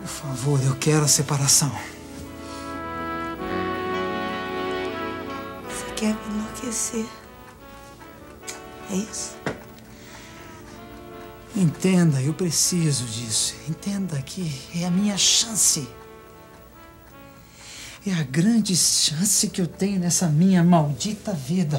Por favor, eu quero a separação. Você quer me enlouquecer? É isso? Entenda, eu preciso disso. Entenda que é a minha chance. É a grande chance que eu tenho nessa minha maldita vida.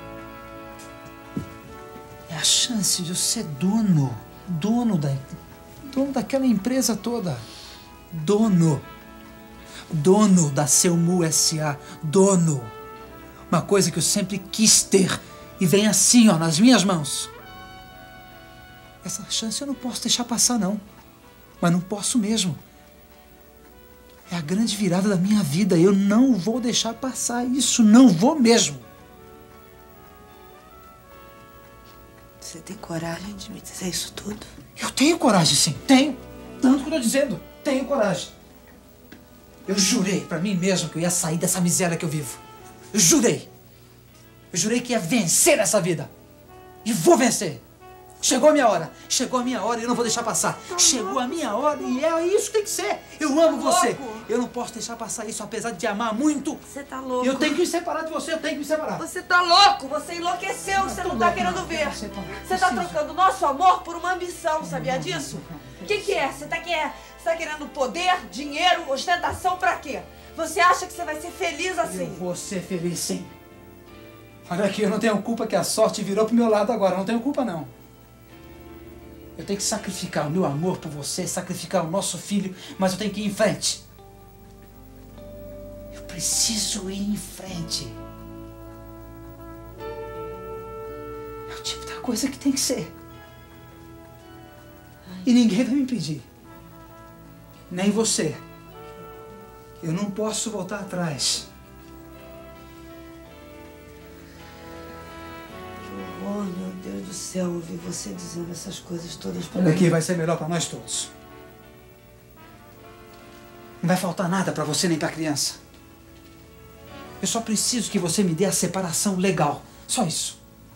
É a chance de eu ser dono daquela empresa toda. Dono da Selmu S.A. Dono. Uma coisa que eu sempre quis ter e vem assim, ó, nas minhas mãos. Essa chance eu não posso deixar passar, não. Mas não posso mesmo. É a grande virada da minha vida. Eu não vou deixar passar isso. Não vou mesmo. Você tem coragem de me dizer isso tudo? Eu tenho coragem, sim. Tenho. Tanto que eu tô dizendo. Tenho coragem. Eu jurei pra mim mesmo que eu ia sair dessa miséria que eu vivo. Eu jurei. Eu jurei que ia vencer essa vida. E vou vencer. Chegou a minha hora. Chegou a minha hora e eu não vou deixar passar. Chegou a minha hora e é isso que tem que ser. Eu amo você. Eu não posso deixar passar isso, apesar de te amar muito. Você tá louco. Eu tenho que me separar de você, eu tenho que me separar. Você tá louco. Você enlouqueceu. Você não tá querendo ver. Você tá trocando nosso amor por uma ambição, sabia disso? O que é? Você tá querendo poder, dinheiro, ostentação pra quê? Você acha que você vai ser feliz assim? Eu vou ser feliz, sim. Olha aqui, eu não tenho culpa que a sorte virou pro meu lado agora. Eu não tenho culpa, não. Eu tenho que sacrificar o meu amor por você, sacrificar o nosso filho, mas eu tenho que ir em frente. Eu preciso ir em frente. É o tipo da coisa que tem que ser. E ninguém vai me impedir. Nem você. Eu não posso voltar atrás. Oh, meu Deus do céu, ouvir você dizendo essas coisas todas pra Olha mim. aqui, vai ser melhor pra nós todos. Não vai faltar nada pra você nem pra criança. Eu só preciso que você me dê a separação legal. Só isso.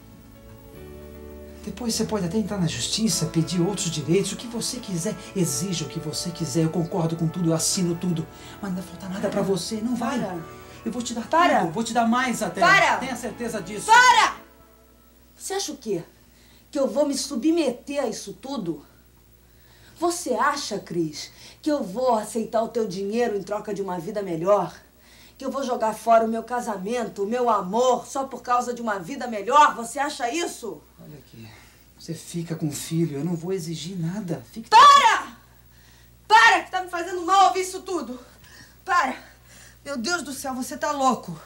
Depois você pode até entrar na justiça, pedir outros direitos, o que você quiser. Exija o que você quiser, eu concordo com tudo, eu assino tudo. Mas não vai faltar nada pra você, não vai. Eu vou te dar tudo, vou te dar mais até. Tenha certeza disso. Para! Você acha o quê? Que eu vou me submeter a isso tudo? Você acha, Cris, que eu vou aceitar o teu dinheiro em troca de uma vida melhor? Que eu vou jogar fora o meu casamento, o meu amor, só por causa de uma vida melhor? Você acha isso? Olha aqui, você fica com o filho, eu não vou exigir nada. Fique... Para! Para, que tá me fazendo mal ouvir isso tudo. Para! Meu Deus do céu, você tá louco.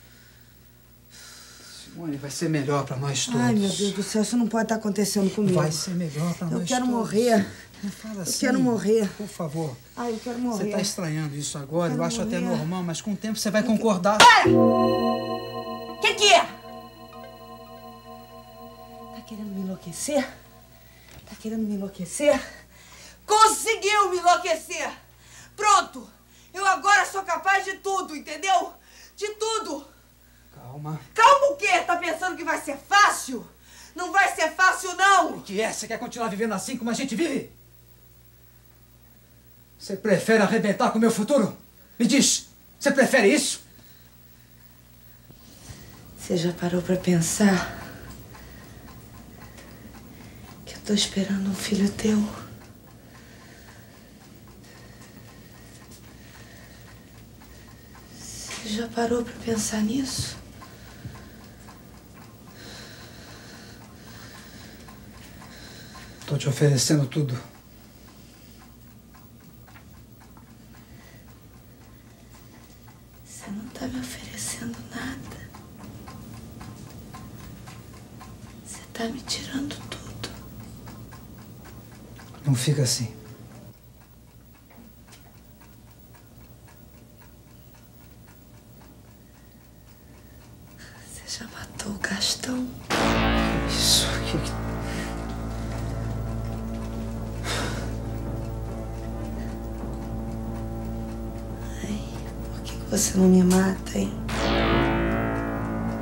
Simone, vai ser melhor pra nós todos. Ai, meu Deus do céu, isso não pode estar acontecendo comigo. Vai ser melhor pra nós todos. Eu quero morrer. Não fala assim. Eu quero morrer. Por favor. Ai, eu quero morrer. Você tá estranhando isso agora, eu acho morrer. até normal, mas com o tempo você vai concordar. Para! Que é? Tá querendo me enlouquecer? Tá querendo me enlouquecer? Conseguiu me enlouquecer! Pronto! Eu agora sou capaz de tudo, entendeu? De tudo! Calma. Calma o quê? Tá pensando que vai ser fácil? Não vai ser fácil, não! O que é? Você quer continuar vivendo assim como a gente vive? Você prefere arrebentar com o meu futuro? Me diz, você prefere isso? Você já parou pra pensar que eu tô esperando um filho teu? Você já parou pra pensar nisso? Tô te oferecendo tudo. Você não tá me oferecendo nada. Você tá me tirando tudo. Não fica assim. Você já matou o Gastão? Isso, Por que você não me mata, hein?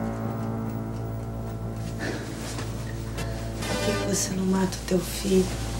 Por que você não mata o teu filho?